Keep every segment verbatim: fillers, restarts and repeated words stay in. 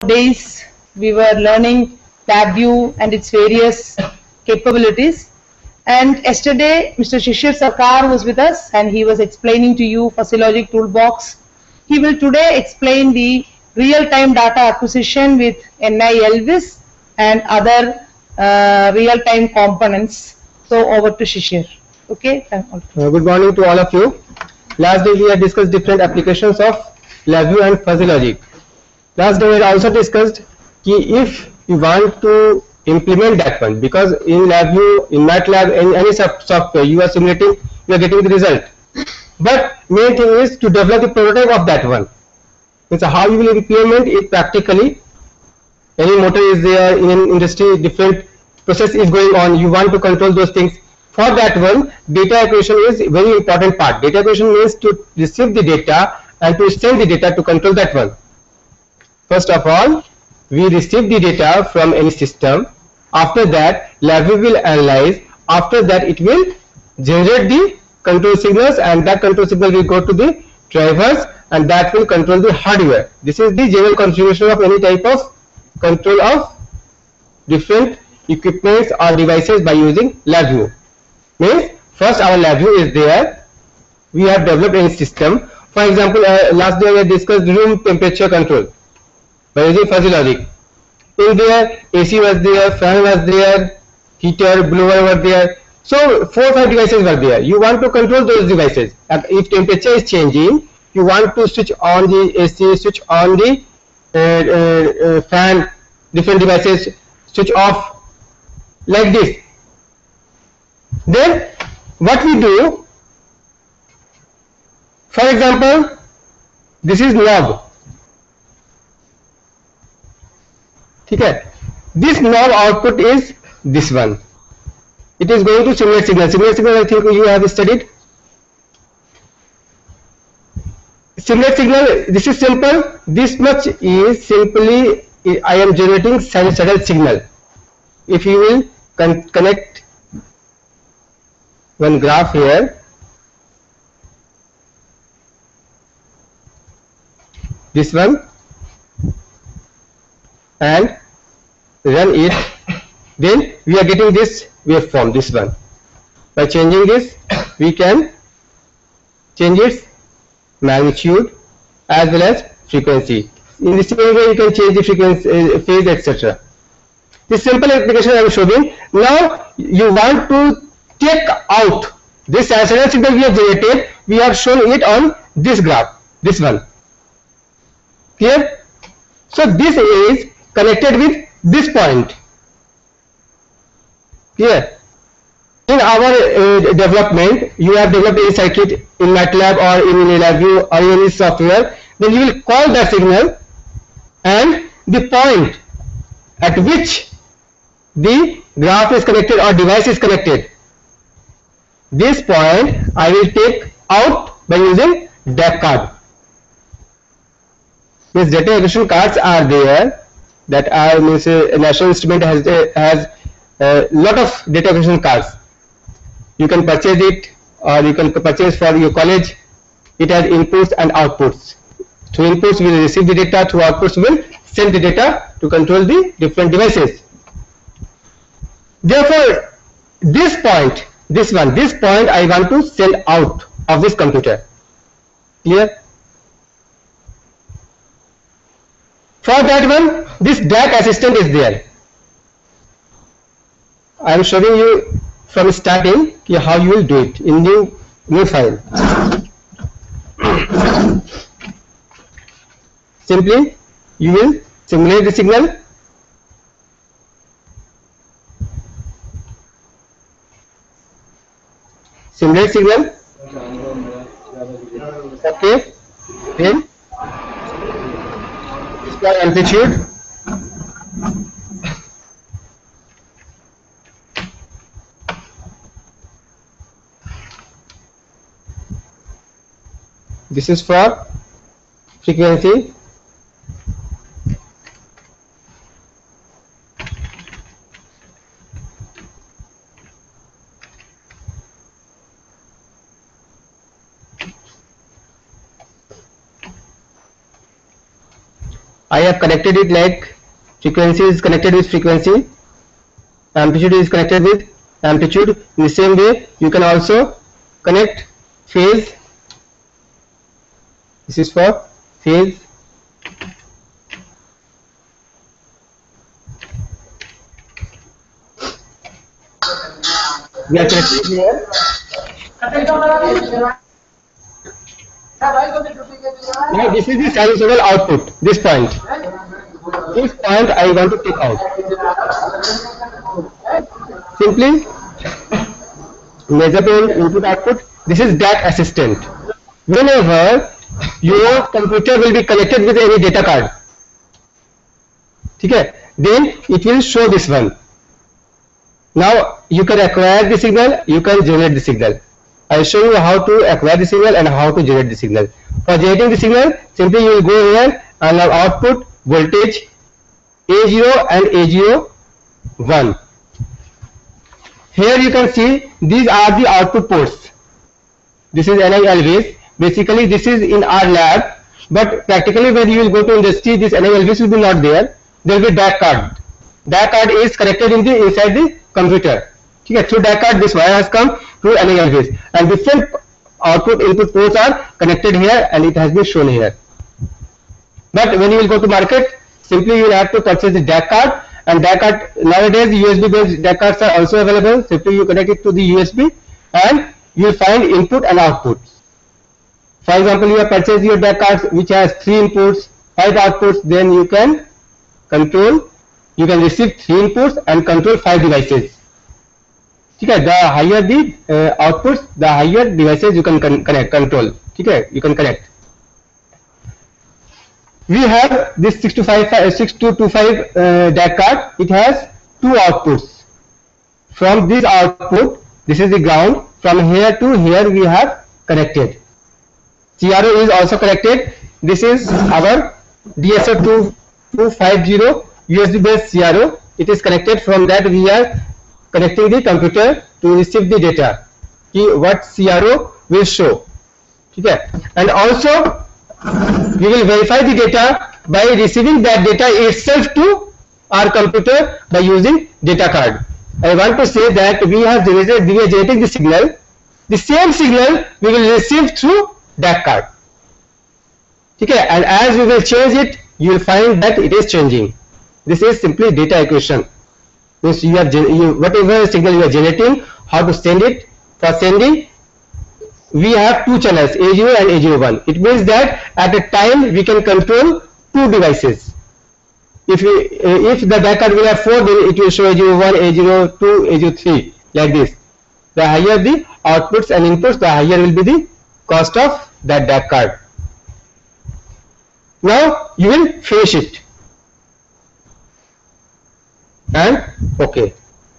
days we were learning LabVIEW and its various capabilities. And yesterday, Mister Shishir Sarkar was with us and he was explaining to you Fuzzlogic Toolbox. He will today explain the real-time data acquisition with N I L V I S and other uh, real-time components. So over to Shishir. Okay. Uh, good morning to all of you. Last day we had discussed different applications of LabVIEW and Fuzzlogic. Last day we had also discussed ki if you want to implement that one, because in LabVIEW, in MATLAB, in any software you are simulating, you are getting the result. But main thing is to develop the prototype of that one. It's how you will implement it practically. Any motor is there in an industry, different process is going on. You want to control those things. For that one, data acquisition is a very important part. Data acquisition means to receive the data and to send the data to control that one. First of all, we receive the data from any system. After that, LabVIEW will analyze. After that, it will generate the control signals, and that control signal will go to the drivers, and that will control the hardware. This is the general configuration of any type of control of different equipments or devices by using LabVIEW. Means first our LabVIEW is there. We have developed a system. For example, uh, last day we discussed room temperature control by using Fuzzlogic. In there, A C was there, fan was there, heater, blower were there. So four or five devices were there. You want to control those devices. And if temperature is changing, you want to switch on the A C, switch on the uh, uh, uh, fan, different devices, switch off like this. Then what we do, for example, this is knob. Okay. This knob output is this one. It is going to simulate signal. Simulate signal, I think you have studied. Simulate signal, this is simple. This much is simply, I am generating sinusoidal signal. If you will con connect one graph here, this one, and run it, then we are getting this waveform, this one. By changing this, we can change its magnitude as well as frequency. In the same way, you can change the frequency, uh, phase, et cetera. This simple application I am showing. Now you want to take out this sinusoidal signal we have generated. We have shown it on this graph, this one. Clear? So this is connected with this point. Clear? In our uh, development, you have developed a circuit in MATLAB or in LabVIEW or in any software. Then you will call the signal, and the point at which the graph is connected or device is connected, this point I will take out by using D A C card. These data acquisition cards are there, that are means uh, National Instrument has uh, has a lot of data acquisition cards. You can purchase it, or you can purchase for your college. It has inputs and outputs. Through inputs we will receive the data, through outputs we will send the data to control the different devices. Therefore, this point, this one, this point I want to send out of this computer. Clear? For that one, this D A C assistant is there. I am showing you from starting how you will do it in new new file. Simply, you will simulate the signal. Simulate signal. Okay. Then display amplitude. This is for frequency. I have connected it like frequency is connected with frequency, amplitude is connected with amplitude. In the same way, you can also connect phase. This is for phase. We are connecting here. Now this is the sinusoidal output, this point. This point I want to take out. Simply measurement input output. This is D A C assistant. Whenever your computer will be connected with any data card, okay, then it will show this one. Now you can acquire the signal, you can generate the signal. I will show you how to acquire the signal and how to generate the signal. For generating the signal, simply you will go here and our output voltage A zero and A zero one. Here you can see these are the output ports. This is N I L Vs. Basically this is in our lab, but practically when you will go to industry, this N I L Vs will be not there. There will be D A C card. D A C card is connected in the inside the computer. Okay, through D A C card this wire has come through N I L Vs, and different output input ports are connected here and it has been shown here. But when you will go to market, simply you will have to purchase the D A C card, and D A C card nowadays U S B based D A C cards are also available. Simply you connect it to the U S B and you will find input and output. For example, you have purchased your D A C cards which has three inputs, five outputs, then you can control, you can receive three inputs and control five devices. Okay, the higher the uh, outputs, the higher devices you can con connect, control. Okay, you can connect. We have this six two two five uh, D A C card. It has two outputs. From this output, this is the ground. From here to here we have connected. C R O is also connected. This is our D S O two two five zero U S B based C R O. It is connected. From that we are connecting the computer to receive the data. What C R O will show. Okay, and also we will verify the data by receiving that data itself to our computer by using data card. I want to say that we have generated, we are generating the signal. The same signal we will receive through D A C card. Okay, and as we will change it, you will find that it is changing. This is simply data equation. Means you are you, whatever signal you are generating, how to send it. For sending, we have two channels, A zero and A zero one. It means that at a time we can control two devices. If we, uh, if the D A C card will have four, then it will show A zero one, A zero two, A zero three, like this. The higher the outputs and inputs, the higher will be the cost of that D A C card. Now you will finish it. And okay.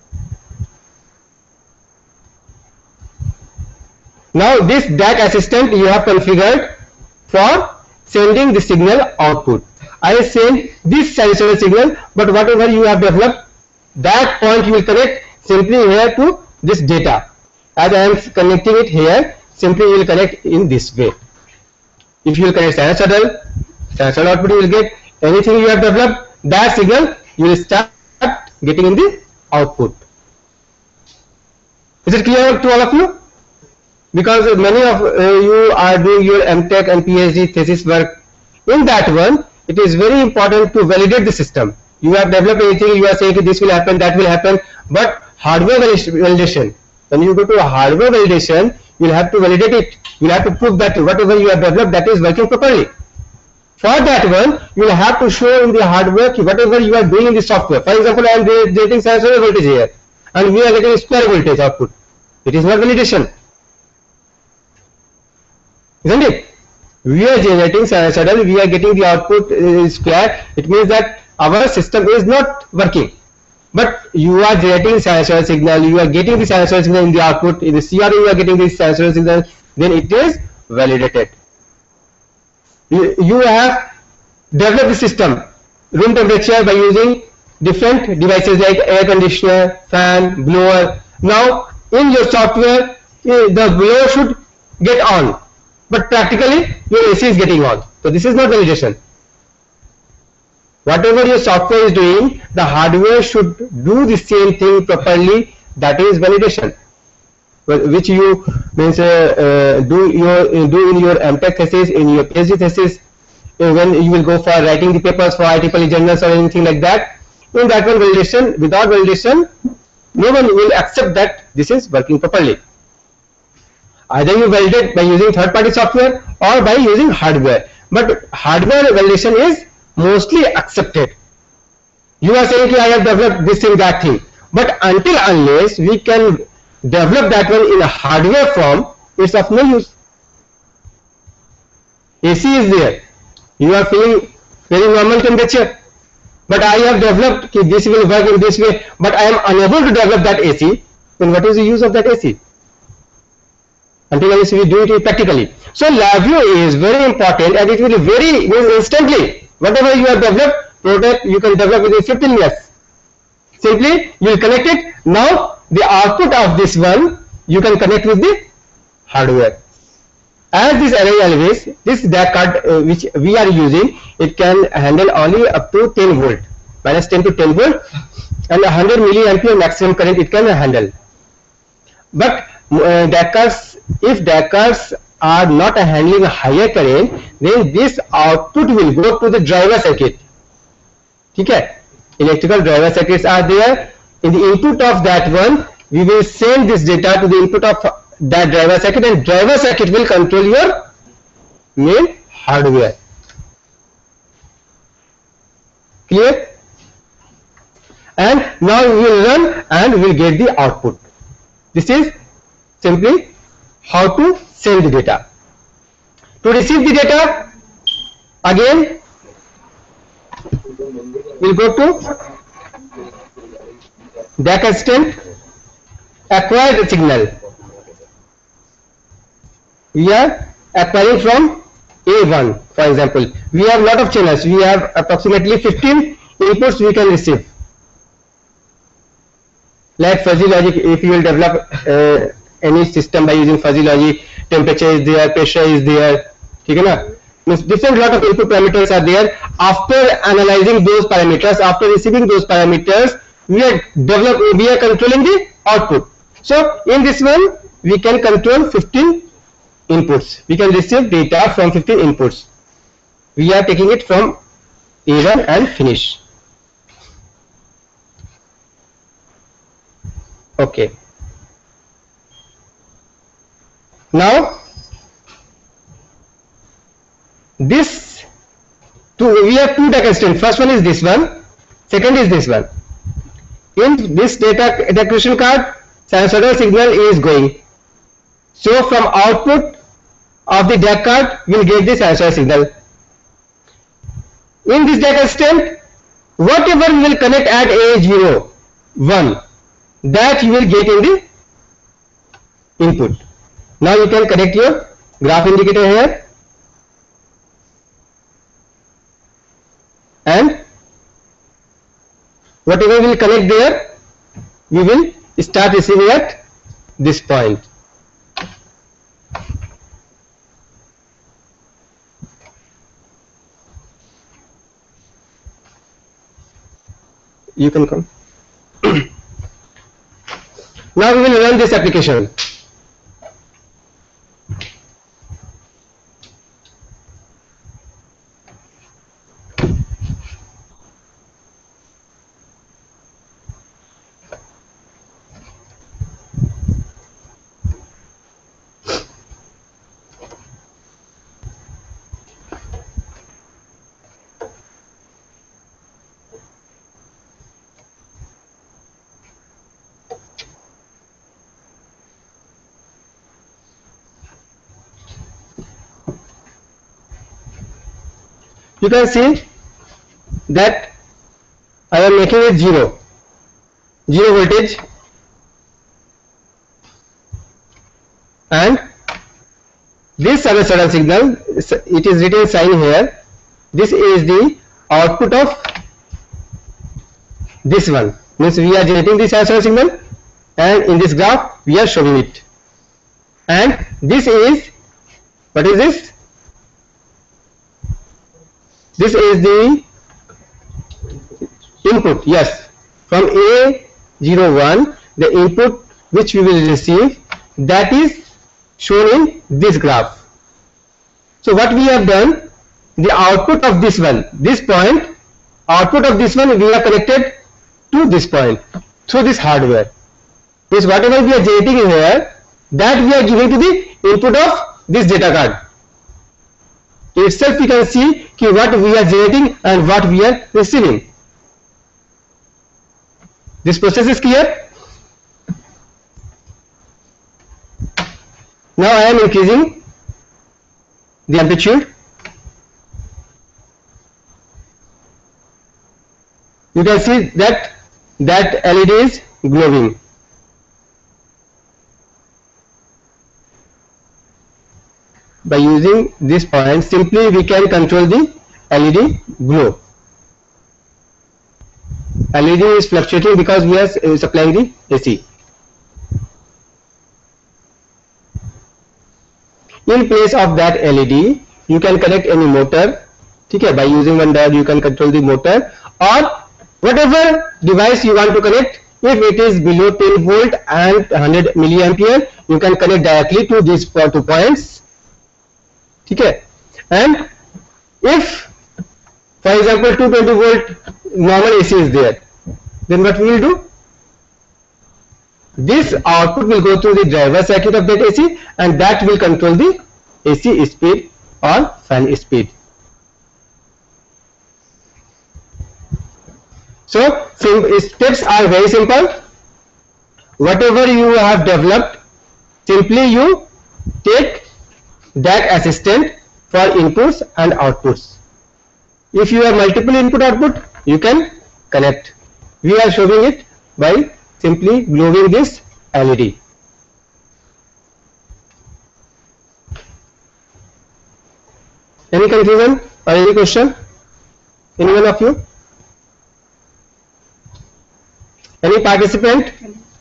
Now this D A C assistant you have configured for sending the signal output. I will send this sinusoidal signal, but whatever you have developed, that point you will connect simply here to this data. As I am connecting it here, simply you will connect in this way. If you will connect sinusoidal, sinusoidal output you will get. Anything you have developed, that signal you will start getting in the output. Is it clear to all of you? Because many of uh, you are doing your M Tech and PhD thesis work. In that one, it is very important to validate the system. You have developed anything, you are saying this will happen, that will happen, but hardware validation. When you go to a hardware validation, you will have to validate it. You will have to prove that whatever you have developed, that is working properly. For that one, you will have to show in the hardware whatever you are doing in the software. For example, I am generating sinusoidal voltage here, and we are getting square voltage output. It is not validation, isn't it? We are generating sinusoidal, we are getting the output uh, square. It means that our system is not working. But you are generating sinusoidal signal, you are getting the sinusoidal signal in the output, in the C R O you are getting the sinusoidal signal, then it is validated. You, you have developed the system, room temperature, by using different devices like air conditioner, fan, blower. Now in your software, the blower should get on, but practically your A C is getting on. So this is not validation. Whatever your software is doing, the hardware should do the same thing properly. That is validation, which you means uh, uh, do your uh, do in your M Tech thesis, in your PhD thesis, uh, when you will go for writing the papers for I triple E journals or anything like that. In that one, validation, without validation, no one will accept that this is working properly. Either you validate by using third-party software or by using hardware, but hardware validation is mostly accepted. You are saying, I have developed this thing, that thing, but until unless we can develop that one in a hardware form, it's of no use. A C is there, you are feeling very normal temperature, but I have developed that this will work in this way, but I am unable to develop that A C, then what is the use of that A C? Until unless we do it practically. So LabVIEW is very important, and it will very instantly. Whatever you have developed, product you can develop within fifteen minutes. Simply you will connect it. Now the output of this one you can connect with the hardware. As this array always, this D A C card uh, which we are using, it can handle only up to ten volt, minus ten to ten volt, and one hundred milliampere maximum current it can handle. But uh, D A C cards, if D A C cards are not handling a higher current, then this output will go to the driver circuit. Okay? Electrical driver circuits are there. In the input of that one, we will send this data to the input of that driver circuit, and driver circuit will control your main hardware. Clear? And now we will run and we will get the output. This is simply how to send the data. To receive the data, again we'll go to D A C assistant, acquire the signal. We are acquiring from A one, for example. We have lot of channels. We have approximately fifteen inputs we can receive. Like fuzzy logic, if you will develop uh, any system by using fuzzy logic, temperature is there, pressure is there, okay, na? Means different lot of input parameters are there. After analyzing those parameters, after receiving those parameters, we are develop, we are controlling the output. So in this one, we can control fifteen inputs. We can receive data from fifteen inputs. We are taking it from A one and finish. Okay. Now this two, we have two data systems. First one is this one, second is this one. In this data acquisition card, sinusoidal signal is going. So from output of the D A C card, we will get the sinusoidal signal. In this data system, whatever we will connect at A zero, one, that you will get in the input. Now you can connect your graph indicator here, and whatever we will connect there, we will start receiving at this point. You can come. Now we will run this application. You can see that I am making it zero, zero voltage, and this sinusoidal signal, it is written sign here, this is the output of this one, means we are generating the sinusoidal signal, and in this graph we are showing it, and this is, what is this? This is the input, yes, from A zero one, the input which we will receive, that is shown in this graph. So what we have done, the output of this one, this point, output of this one, we are connected to this point through this hardware. Means whatever we are generating here, that we are giving to the input of this data card. Itself we can see ki what we are generating and what we are receiving. This process is clear. Now I am increasing the amplitude. You can see that that L E D is glowing. By using this point, simply we can control the L E D glow. L E D is fluctuating because we are supplying the A C. In place of that L E D, you can connect any motor. Okay, by using one diode, you can control the motor, or whatever device you want to connect. If it is below ten volt and one hundred milliampere, you can connect directly to these two points. Okay, and if, for example, two hundred twenty volt normal A C is there, then what we will do? This output will go through the driver circuit of that A C, and that will control the A C speed or fan speed. So, steps are very simple. Whatever you have developed, simply you take that assistant for inputs and outputs. If you have multiple input output, you can connect. We are showing it by simply glowing this L E D. Any confusion or any question? Any one of you? Any participant?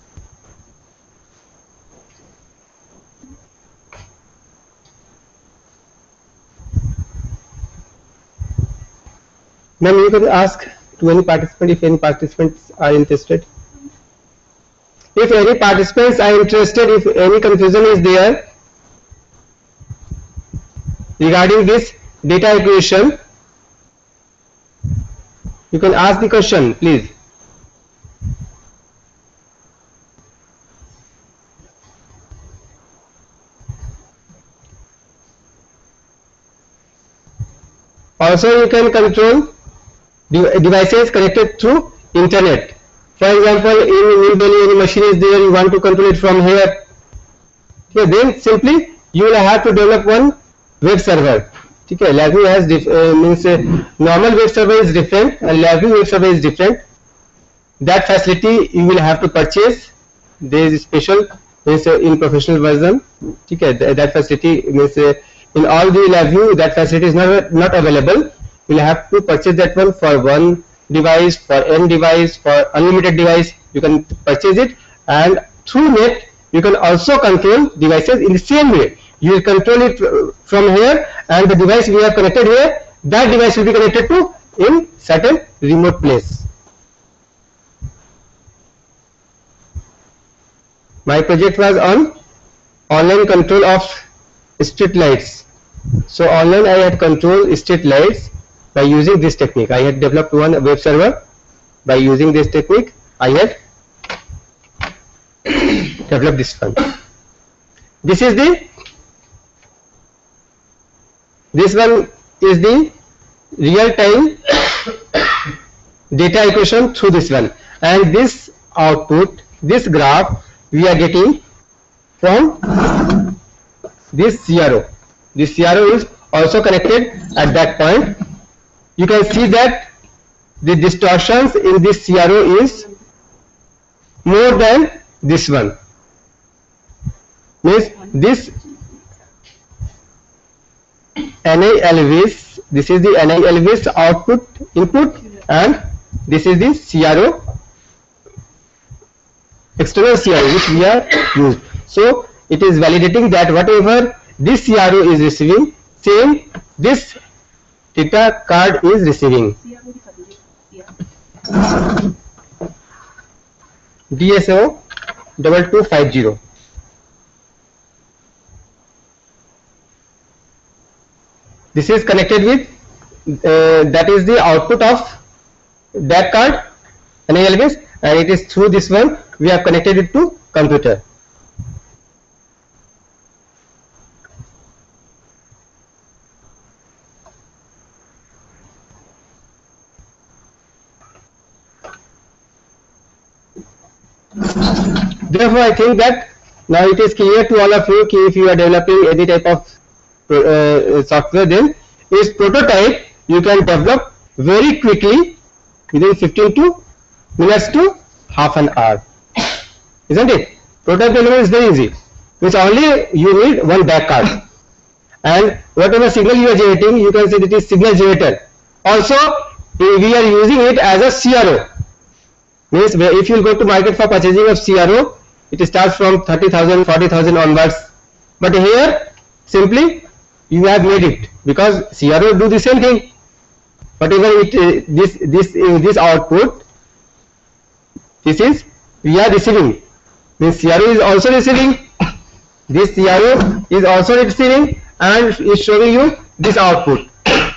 Ma'am, you can ask to any participant if any participants are interested. If any participants are interested, if any confusion is there regarding this data equation, you can ask the question, please. Also, you can control devices connected through internet. For example, in New Delhi, any machine is there, you want to control it from here. Okay, then simply you will have to develop one web server. Okay, LabVIEW has uh, means uh, normal web server is different and LabVIEW web server is different. That facility you will have to purchase. There is a special means uh, in professional version. Okay, th that facility means uh, in all the LabVIEW that facility is not not available. You will have to purchase that one for one device, for n device, for unlimited device. You can purchase it, and through net you can also control devices in the same way. You will control it from here, and the device we have connected here, that device will be connected to in certain remote place. My project was on online control of street lights. So online I had control street lights by using this technique. I had developed one web server. By using this technique, I had developed this one. This is the this one is the real time data equation through this one, and this output, this graph we are getting from this C R O. This C R O is also connected at that point. You can see that the distortions in this C R O is more than this one. Means this N I L V S, this is the N I L V S output input, and this is the C R O, external C R O which we are used. So it is validating that whatever this C R O is receiving, same this data card is receiving. D S O double two five zero. This is connected with uh, that is the output of D A C card, and it is through this one we have connected it to computer. Therefore, I think that now it is clear to all of you that if you are developing any type of uh, software, then this prototype you can develop very quickly within fifteen to minutes to half an hour, isn't it? Prototype development is very easy. It's only you need one D A C card, and whatever signal you are generating, you can say that it is signal generator. Also, we are using it as a C R O. Means if you go to market for purchasing of C R O, it starts from thirty thousand, forty thousand onwards. But here, simply you have made it, because C R O do the same thing. Whatever it uh, this this uh, this output, this is we are receiving. Means C R O is also receiving. This C R O is also receiving and is showing you this output.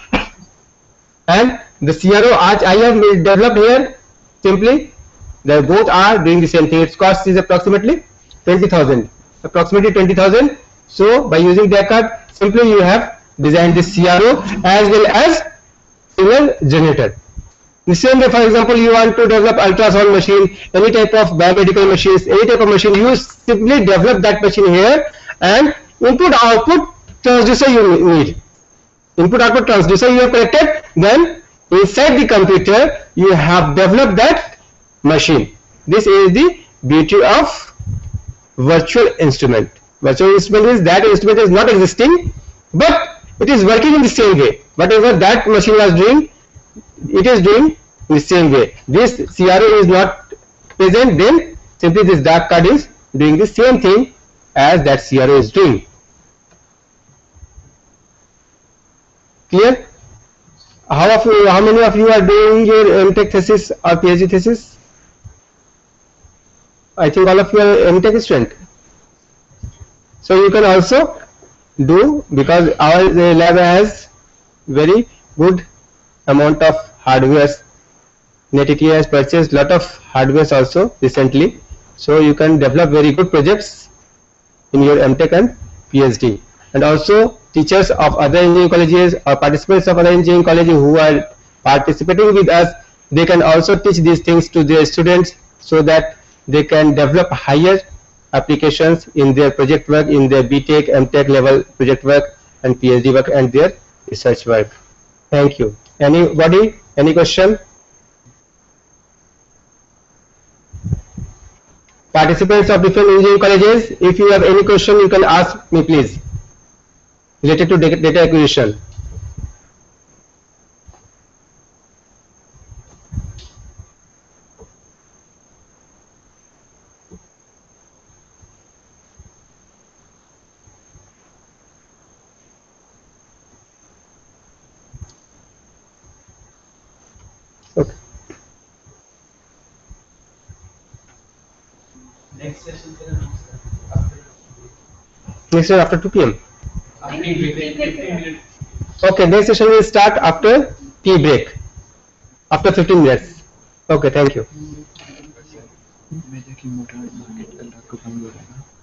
And the C R O as I have developed here, simply they both are doing the same thing. Its cost is approximately twenty thousand, approximately twenty thousand. So by using D A C card, simply you have designed this C R O as well as signal generator. The same way, for example, you want to develop ultrasound machine, any type of biomedical machines, any type of machine, you simply develop that machine here, and input output transducer you need. Input output transducer you have connected, then inside the computer you have developed that machine. This is the beauty of virtual instrument. Virtual instrument is that instrument is not existing, but it is working in the same way. Whatever that machine was doing, it is doing in the same way. This C R O is not present, then simply this D A C card is doing the same thing as that C R O is doing. Clear? How of you, how many of you are doing your M Tech thesis or PhD thesis? I think all of you are M Tech student. So you can also do, because our lab has very good amount of hardware. NetET has purchased lot of hardware also recently. So you can develop very good projects in your M Tech and PhD. And also teachers of other engineering colleges or participants of other engineering colleges who are participating with us, they can also teach these things to their students so that they can develop higher applications in their project work, in their B Tech, M Tech level project work and PhD work and their research work. Thank you. Anybody? Any question? Participants of different engineering colleges, if you have any question, you can ask me please, related to data acquisition. Okay. Next session Next session after two P M Okay, next session will start after tea break, after fifteen minutes. Okay, thank you.